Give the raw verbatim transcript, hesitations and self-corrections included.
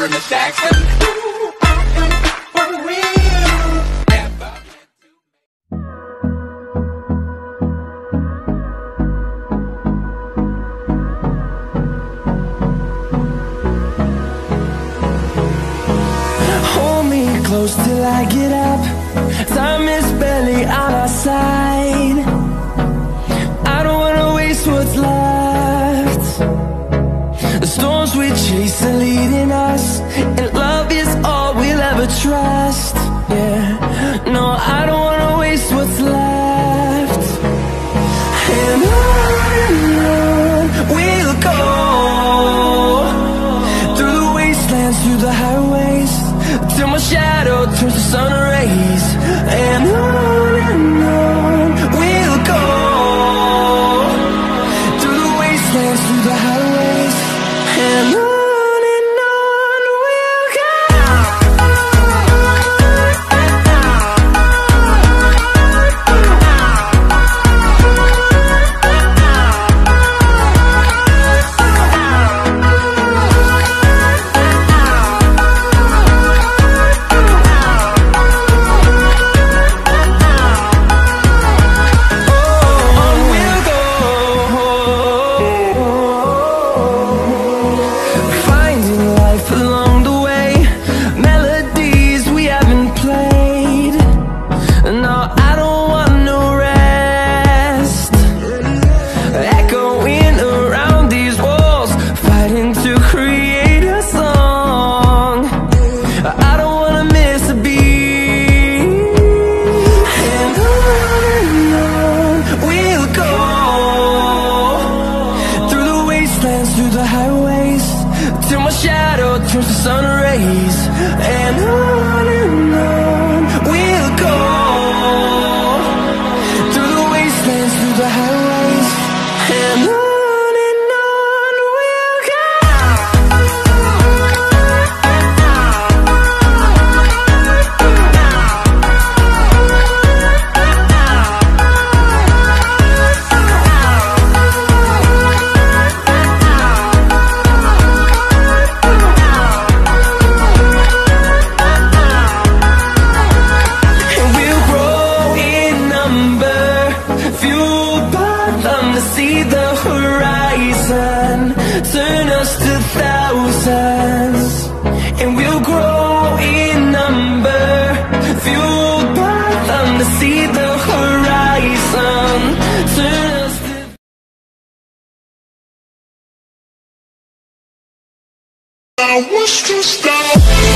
remember Miss Jackson? Ooh, I am for real. Never. Hold me close till I get up. Time is barely on our side. I don't wanna waste what's left. The storms we chase are leading us, and love is all we'll ever trust. Yeah, no, I don't wanna waste what's left. And on and on we'll go, through the wastelands, through the highways, till my shadow turns to sun rays. And on and on we'll go, through the wastelands, through the highways, and on. Through the highways, till my shadow turns to sun rays. And on and on we'll go, through the wastelands, through the highways, and on. See the horizon, turn us to thousands, and we'll grow in number, fueled by them to see the horizon, turn us to... I wish to stop.